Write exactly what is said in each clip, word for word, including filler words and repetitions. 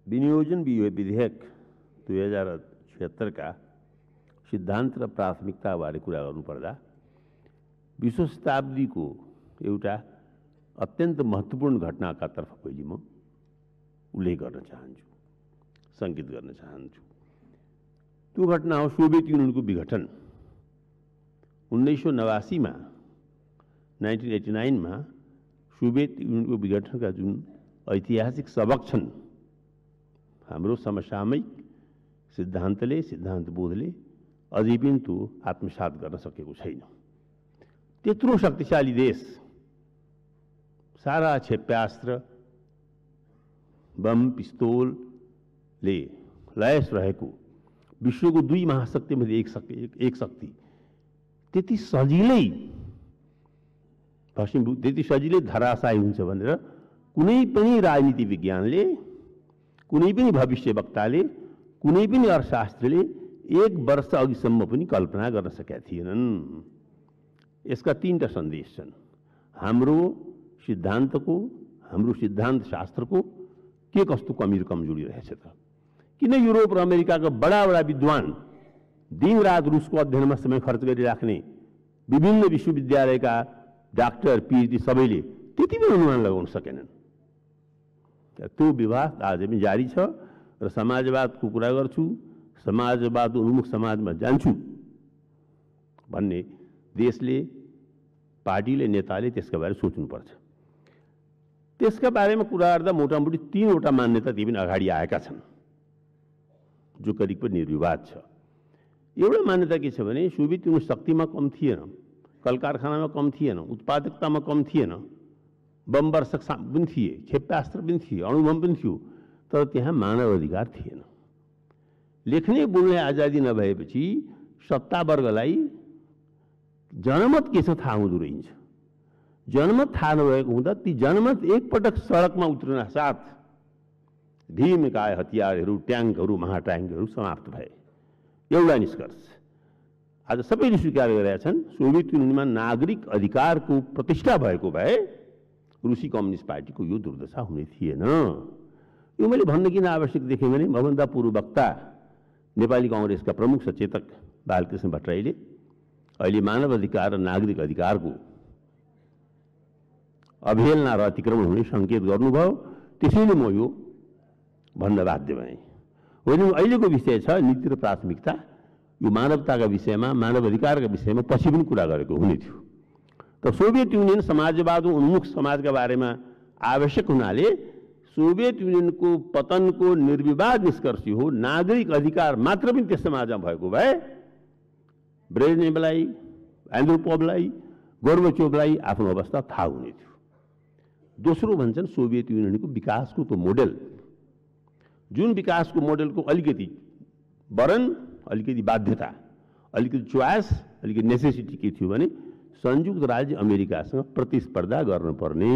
विनियोजन विधेयक दुई हजार छिहत्तर का सिद्धांत र प्राथमिकता बारे कुरा गर्नुपर्दा विश्व शताब्दीको एउटा अत्यन्त महत्त्वपूर्ण घटनाका तर्फ पहिले म उल्लेख गर्न चाहन्छु, संकेत गर्न चाहन्छु। त्यो घटना हो सोभियत युनियनको विघटन। उन्नाइस सौ नवासी में नाइन्टीन एटी नाइन में सोभियत युनियनको विघटनका जुन ऐतिहासिक सबक छन्, हाम्रो समसामयिक सिद्धान्तले सिद्धान्तबोधले अझै पनि त्यो आत्मसात गर्न सकेको छैन। त्यत्रो शक्तिशाली देश, सारा क्षेप्यास्त्र बम पिस्तोलले लैस रहेको विश्वको दुई महाशक्ति मध्ये एक शक्ति एक शक्ति त्यति सजिलै भस्मीभूत, त्यति सजिलै धराशायी हुन्छ भनेर कुनै पनि राजनीति विज्ञानले, कुनै पनि भविष्यवक्ताले, कुनै पनि अर्थशास्त्रीले एक वर्ष अघिसम्म पनि कल्पना गर्न सकेका थिएनन्। यसका तीनटा सन्देश छन्। हाम्रो सिद्धान्तको, हाम्रो सिद्धान्त शास्त्रको के कस्तो कमी र कमजोरी रहेछ त? किन युरोप र अमेरिकाका बडा बडा विद्वान दिनरात रुसको अध्ययनमा समय खर्च गरिराख्ने विभिन्न विश्वविद्यालयका डाक्टर पीएचडी सबैले त्यति पनि अनुमान लगाउन सकेनन्। त्यो विवाद आज पनि जारी छ र समाजवादको कुरा गर्छु, समाजवाद उन्मुख समाजमा जान्छु भन्ने देशले, पार्टीले, नेताले त्यसका बारे सोच्नुपर्छ। त्यसका बारेमा कुरा गर्दा मोटामोटी तीनवटा मान्यता ती पनि अगाडि आएका छन्, जो करिब पनि निर्विवाद छ। एउटा मान्यता के छ भने सोभियत युनियन शक्तिमा कम थिएन, कल कारखानामा कम थिएन, उत्पादकतामा कम थिएन, बम वर्षक पनि थिए, क्षेप्यास्त्र पनि थिए, अणुबम पनि थियो, तर त्यहाँ मानव अधिकार थिएन। लेख्ने बोल्ने आजादी नभएपछि सत्तावर्गलाई जनमत के छ थाहा हुँदो रहेछ। जनमत थाहा नभएको हुँदा ती जनमत एकपटक सडकमा उत्रन साथ भीमकाय हतियारहरू, ट्याङ्कहरू, महाट्याङ्कहरू समाप्त भए। एउटा निष्कर्ष आज सबैले स्वीकार गरेका छन्, सोभियत युनियनमा नागरिक अधिकारको प्रतिष्ठा भएको भए रुसी कम्युनिस्ट पार्टीको यो दुर्दशा हुने थिएन। यो मैले भन्न किन आवश्यक देखेँ भने मभन्दा पूर्व वक्ता नेपाली कांग्रेसका प्रमुख सचेतक बालकृष्ण भट्टराईले अहिले मानव अधिकार र नागरिक अधिकारको अवहेलना र अतिक्रमण हुने संकेत गर्नुभयो। त्यसैले म यो भन्न बाध्य भएँ। होइन, अहिलेको विषय छ नीति र प्राथमिकता। यो मानवताका विषयमा, मानव अधिकारका विषयमा पछि पनि कुरा गरेको हुने थियो। तर सोभियत युनियन समाजवाद उन्मुख समाजका बारेमा आवश्यक हुनाले सोभियत युनियनको पतनको निर्विवाद निष्कर्ष हो नागरिक अधिकार मात्र पनि त्यस समाजमा भएको भए ब्रेजनेभलाई, एन्ड्रोपोभलाई, गोर्बाचोभलाई आफ्नो अवस्था थाहा हुने थियो। दोस्रो भन्छन् सोभियत युनियनको विकासको त्यो मोडेल, जुन विकासको मोडेलको अलिकति वरन, अलिकति बाध्यता, अलिकति चोइस, अलिकति नेसेसिटी के थियो भने संयुक्त राज्य अमेरिकासँग प्रतिस्पर्धा गर्नुपर्ने।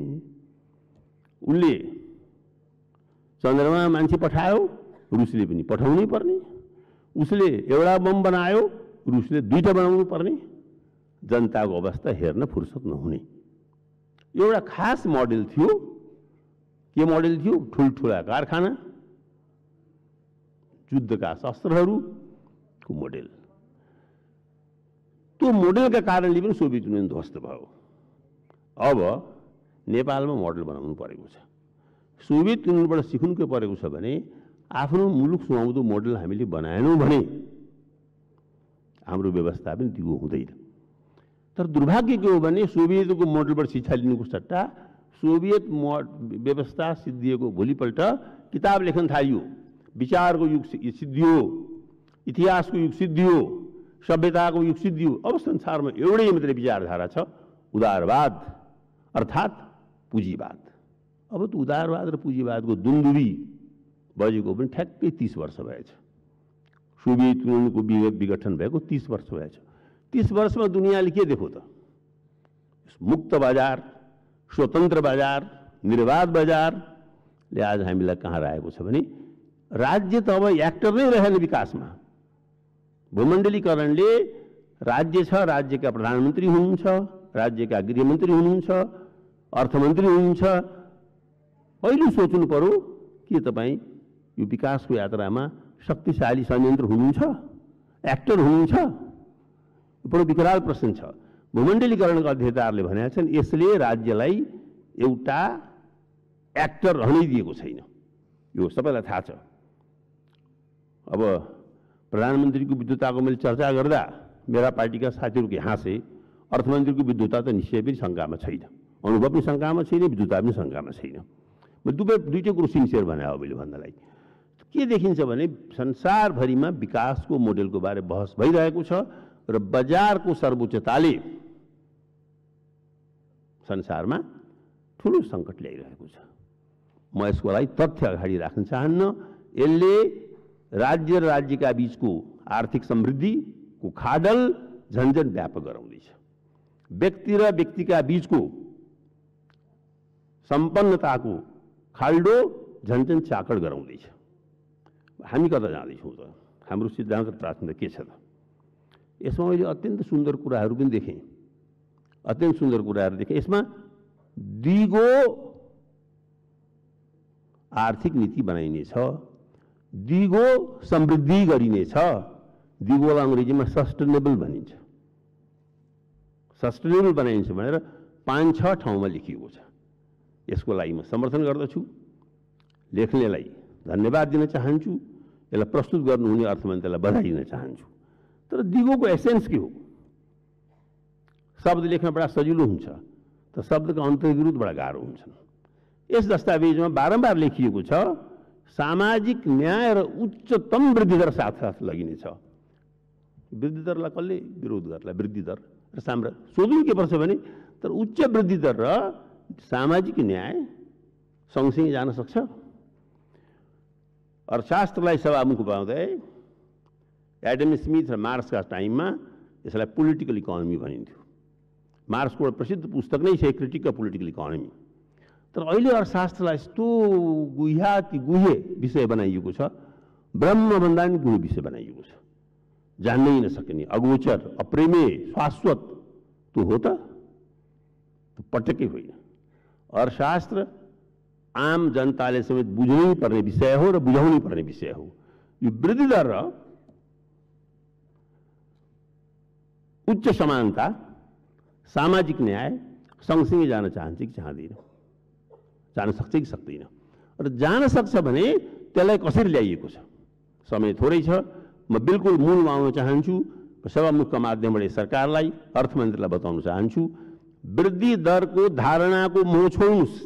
उनले चन्द्रमा मान्छे पठायो, रुसले पनि पठाउनै पर्ने। उसले एउटा बम बनायो, रुसले दुईटा बनाउनु पर्ने। जनताको अवस्था हेर्न फुर्सद नहुने एउटा खास मोडेल थियो। के मोडेल थियो? ठुल्ठुला कारखाना, युद्धका शस्त्रहरूको मोडेल। त्यो मोडेलका कारणले पनि सोभियत युनियन ध्वस्त भयो। अब नेपालमा मोडेल बनाउनु परेको छ। सोभियत युनियनबाट सिक्नु परेको छ भने आफ्नो मुलुक सुहाउँदो मोडेल हामीले बनाएनौँ भने हाम्रो व्यवस्था पनि त्यो हुँदैन। तर दुर्भाग्य के हो भने सोभियतको मोडेलबाट शिक्षा लिनुको सट्टा सोभियत व्यवस्था सिद्धिएको भोलिपल्ट किताब लेख्न थालियो, विचारको युग सिद्धियो, इतिहासको युग सिद्धियो, सभ्यताको युग सिद्धियो। अब संसारमा एउटै मात्रै विचारधारा छ, उदारवाद अर्थात् पुँजीवाद। अब त उदारवाद र पुँजीवादको दुन्दुबी बजेको पनि ठ्याक्कै तीस वर्ष भएछ। सोभियत युनियनको विघटन भएको तीस वर्ष भएछ। तीस वर्षमा दुनियाँले के देखो त? मुक्त बजार, स्वतन्त्र बजार, निर्वाध बजारले आज हामीलाई कहाँ राखेको छ भने राज्य त अब एक्टर नै रहेन विकासमा। भूमण्डलीकरणले राज्य छ, राज्यका प्रधानमन्त्री हुनुहुन्छ, राज्यका गृहमन्त्री हुनुहुन्छ, अर्थमन्त्री हुनुहुन्छ। पहिले सोच्नु पर्यो के तपाईँ यो विकासको यात्रामा शक्तिशाली संयन्त्र हुनुहुन्छ, एक्टर हुनुहुन्छ? बडो विकराल प्रश्न छ। भूमण्डलीकरणका अध्येताहरूले भनेका छन् यसले राज्यलाई एउटा एक्टर रहनै दिएको छैन। यो सबैलाई थाहा छ। अब प्रधानमन्त्रीको विद्वताको मैले चर्चा गर्दा मेरा पार्टीका साथीहरू हाँसे, अर्थमन्त्रीको विद्वता त निश्चय पनि शङ्कामा छैन, अनुभव पनि शङ्कामा छैन, विद्वता पनि शङ्कामा छैन। म दुवै दुईटै कुरो सिन्सियर भने हो मैले भन्नलाई के देखिन्छ भने संसारभरिमा विकासको मोडेलको बारे बहस भइरहेको छ र बजारको सर्वोच्चताले संसारमा ठुलो सङ्कट ल्याइरहेको छ। म यसको लागि तथ्य अगाडि राख्न चाहन्न। यसले राज्य र राज्यका बीचको आर्थिक समृद्धिको खाडल झन्झन व्यापक गराउँदैछ। व्यक्ति र व्यक्तिका बीचको सम्पन्नताको खाल्डो झन्झन चाकड गराउँदैछ। हामी कता जाँदैछौँ त? हाम्रो सिद्धान्त र प्राथमिकता के छ त? यसमा मैले अत्यन्त सुन्दर कुराहरू पनि देखेँ, अत्यन्त सुन्दर कुराहरू देखेँ। यसमा दिगो आर्थिक नीति बनाइनेछ, दिगो समृद्धि गरिनेछ। दिगोलाई अङ्ग्रेजीमा सस्टेनेबल भनिन्छ। सस्टेनेबल बनाइन्छ भनेर पाँच छ ठाउँमा लेखिएको छ। यसको लागि म समर्थन गर्दछु। लेख्नेलाई धन्यवाद दिन चाहन्छु। यसलाई प्रस्तुत गर्नुहुने अर्थमन्त्रीलाई बधाई दिन चाहन्छु। तर दिगोको एसेन्स के हो? शब्द लेख्न बडा सजिलो हुन्छ, तर शब्दका अन्तर्विरुद्ध बडा गाह्रो हुन्छन्। यस दस्तावेजमा बारम्बार लेखिएको छ सामाजिक न्याय र उच्चतम वृद्धि दर साथसाथ लगिनेछ। वृद्धि दरलाई कसले विरोध गर्ला? वृद्धि दर र साम्रा सोध्नु के पर्छ भने तर उच्च वृद्धि दर र सामाजिक न्याय सँगसँगै जान सक्छ? अर्थशास्त्रलाई सभामुख बनाउँदै एडम स्मिथ र मार्क्सका टाइममा यसलाई पोलिटिकल इकोनोमी भनिन्थ्यो। मार्क्सको प्रसिद्ध पुस्तक नै छ क्रिटिक अफ पोलिटिकल इकोनोमी। तर अहिले अर्थशास्त्रलाई यस्तो गुह्याति गुह्य विषय बनाइएको छ, ब्रह्मभन्दा पनि गुह्य विषय बनाइएको छ। जान्नै नसकिने, अगोचर, अप्रेमेय, शाश्वत त्यो हो त? पटक्कै होइन। अर्थशास्त्र आम जनताले समेत बुझ्नै पर्ने विषय हो र बुझाउनै पर्ने विषय हो। यो वृद्धि दर र उच्च समानता, सामाजिक न्याय सँगसँगै जान चाहन्छ कि चाहँदैन? जान सक्छ कि सक्दैन? र जान सक्छ भने त्यसलाई कसरी ल्याइएको छ? समय थोरै छ। म बिल्कुल मूलमा आउन चाहन्छु। सभामुखका माध्यमबाट सरकारलाई, अर्थमन्त्रीलाई बताउन चाहन्छु वृद्धि दरको धारणाको मोह छोड्नुहोस्।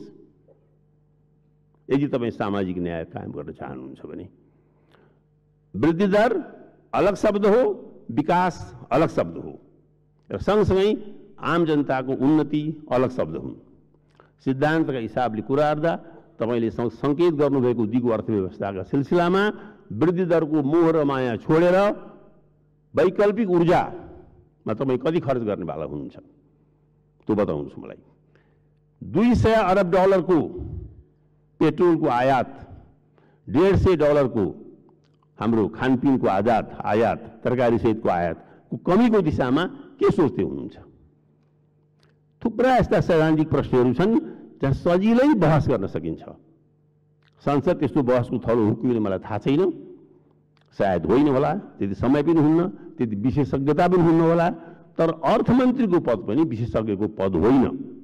यदि तपाईँ सामाजिक न्याय कायम गर्न चाहनुहुन्छ भने वृद्धि दर अलग शब्द हो, विकास अलग शब्द हो र सँगसँगै आम जनताको उन्नति अलग शब्द हुन्। सिद्धान्तका हिसाबले कुरा गर्दा तपाईँले सङ्केत गर्नुभएको दिगो अर्थव्यवस्थाका सिलसिलामा वृद्धि दरको मोह र माया छोडेर वैकल्पिक ऊर्जामा तपाईँ कति खर्च गर्नेवाला हुनुहुन्छ त्यो बताउनुहोस् मलाई। दुई सय अरब डलरको पेट्रोलको आयात, डेढ सय डलरको हाम्रो खानपिनको आयात आयात तरकारी सहितको आयातको कमीको दिशामा के सोच्दै हुनुहुन्छ? थुप्रा यस्ता सैद्धान्तिक प्रश्नहरू छन् जहाँ सजिलै बहस गर्न सकिन्छ। संसद त्यस्तो बहसको थलो हुर्किने मलाई थाहा छैन, सायद होइन होला, त्यति समय पनि हुन्न, त्यति विशेषज्ञता पनि हुन्न होला। तर अर्थमन्त्रीको पद पनि विशेषज्ञको पद होइन।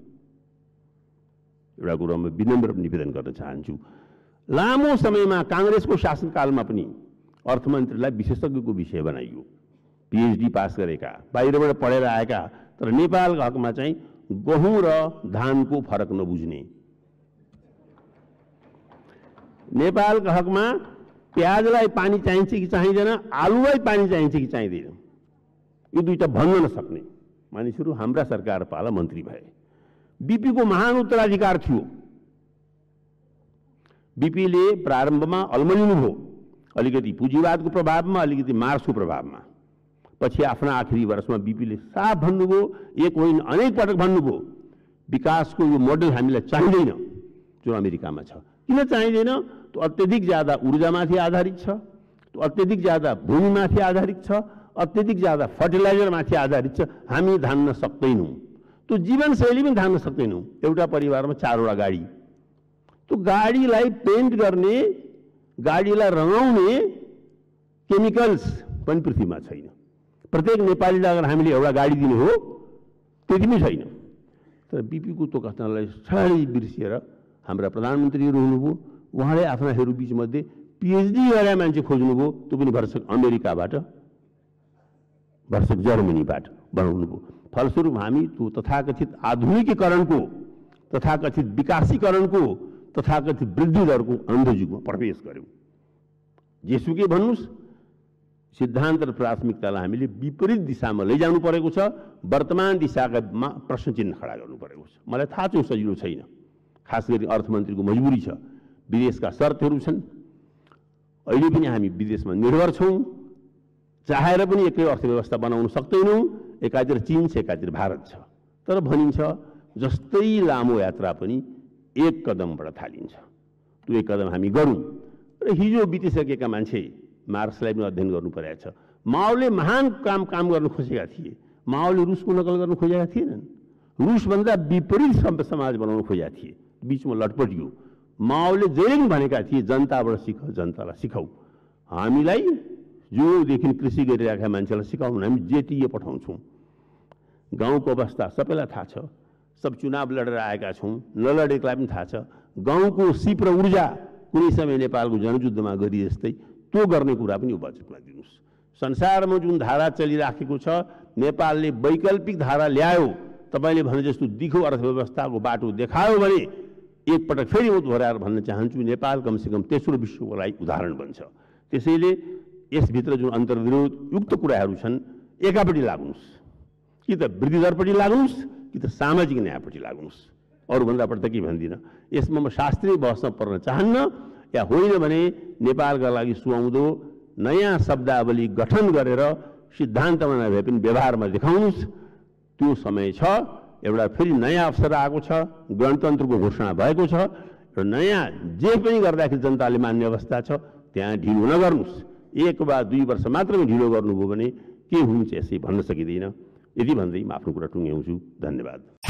एउटा कुरो म विनम्र निवेदन गर्न चाहन्छु। लामो समयमा काङ्ग्रेसको शासनकालमा पनि अर्थमन्त्रीलाई विशेषज्ञको विषय बनाइयो। पिएचडी पास गरेका, बाहिरबाट पढेर आएका, तर नेपालको हकमा चाहिँ गहुँ र धानको फरक नबुझ्ने, नेपालको हकमा प्याजलाई पानी चाहिन्छ कि चाहिँदैन, आलुलाई पानी चाहिन्छ कि चाहिँदैन, यो दुईटा भन्न नसक्ने मानिसहरू हाम्रा सरकार पाला मन्त्री भए। बीपीको महान उत्तराधिकार थियो। बीपीले प्रारम्भमा अल्मलिनुभयो, अलिकति पुँजीवादको प्रभावमा, अलिकति मार्क्सको प्रभावमा। पछि आफ्ना आखिरी वर्षमा बीपीले साफ भन्नुभयो, एक होइन अनेक पटक भन्नुभयो विकासको यो मोडल हामीलाई चाहिँदैन जो अमेरिकामा छ। किन चाहिँदैन? त्यो अत्यधिक ज्यादा ऊर्जामाथि आधारित छ, त्यो अत्यधिक ज्यादा भूमिमाथि आधारित छ, अत्यधिक ज्यादा फर्टिलाइजरमाथि आधारित छ। हामी धान्न सक्दैनौँ, त्यो जीवनशैली पनि धान्न सक्दैनौँ। एउटा परिवारमा चारवटा गाडी, त्यो गाडीलाई पेन्ट गर्ने गाडीलाई रङाउने केमिकल्स पनि पृथ्वीमा छैन। प्रत्येक नेपालीलाई अगर हामीले एउटा गाडी दिने हो त्यति पनि छैन। तर बिपीको तो कथनलाई साह्रै बिर्सिएर हाम्रा प्रधानमन्त्रीहरू हुनुभयो, उहाँले आफ्नाहरू बीचमध्ये पिएचडी गरेर मान्छे खोज्नुभयो, त्यो पनि भरसक अमेरिकाबाट, भरसक जर्मनीबाट बनाउनुभयो। फलस्वरूप हामी त्यो तथाकथित आधुनिकीकरणको, तथाकथित विकासीकरणको, तथाकथित वृद्धि दरको अन्धयुगमा प्रवेश गर्यौँ। जेसुकै भन्नुहोस्, सिद्धान्त र प्राथमिकतालाई हामीले विपरीत दिशामा लैजानु परेको छ। वर्तमान दिशामा प्रश्न चिन्ह खडा गर्नु परेको छ। मलाई थाहा छ सजिलो छैन, खास गरी अर्थमन्त्रीको मजबुरी छ, विदेशका शर्तहरू छन्। अहिले पनि हामी विदेशमा निर्भर छौँ, चाहेर पनि एकै अर्थव्यवस्था बनाउन सक्दैनौँ। एकातिर चीन छ, एकातिर भारत छ। तर भनिन्छ जस्तै लामो यात्रा पनि एक कदमबाट थालिन्छ। त्यो एक कदम हामी गरौँ। र हिजो बितिसकेका मान्छे मार्क्सलाई पनि अध्ययन गर्नु परेको छ। माओले महान काम काम गर्न खोजेका थिए। माओले रुसको नकल गर्न खोजेका थिएनन्। रुसभन्दा विपरीत समाज बनाउन खोजेका थिए। बिचमा लटपटियो। माओले जहिले पनि भनेका थिए जनताबाट सिक, जनतालाई सिकाऊ। हामीलाई जोदेखि कृषि गरिरहेका मान्छेलाई सिकाउनु, हामी जेटिए पठाउँछौँ। गाउँको अवस्था सबैलाई थाहा छ। सब चुनाव लडेर आएका छौँ, नलडेकोलाई पनि थाहा छ। गाउँको सिप र ऊर्जा कुनै समय नेपालको जनयुद्धमा गरी जस्तै त्यो गर्ने कुरा पनि यो बजेटमा दिनुहोस्। संसारमा जुन धारा चलिराखेको छ, नेपालले वैकल्पिक धारा ल्यायो। तपाईँले भने जस्तो दिखो अर्थव्यवस्थाको बाटो देखायो भने एकपटक फेरि म दोहोऱ्याएर भन्न चाहन्छु, नेपाल कमसेकम तेस्रो विश्वको लागि उदाहरण बन्छ। त्यसैले यसभित्र जुन अन्तर्विरोध युक्त कुराहरू छन्, एकापट्टि लाग्नुहोस्, कि त वृद्धि दरपट्टि लाग्नुहोस्, कि त सामाजिक न्यायपट्टि लाग्नुहोस्। अरूभन्दा बढी त के भन्दिनँ। यसमा म शास्त्रीय बहसमा पर्न चाहन्न, या होइन भने नेपालका लागि सुहाउँदो नयाँ शब्दावली गठन गरेर सिद्धान्तमा नभए पनि व्यवहारमा देखाउनुहोस्। त्यो समय छ। एउटा फेरि नयाँ अवसर आएको छ, गणतन्त्रको घोषणा भएको छ। र नयाँ जे पनि गर्दाखेरि जनताले मान्ने अवस्था छ, त्यहाँ ढिलो नगर्नुहोस्। एक वा दुई वर्ष मात्रै ढिलो गर्नुभयो भने के हुन्छ यसै भन्न सकिँदैन। यति भन्दै म आफ्नो कुरा टुङ्ग्याउँछु। धन्यवाद।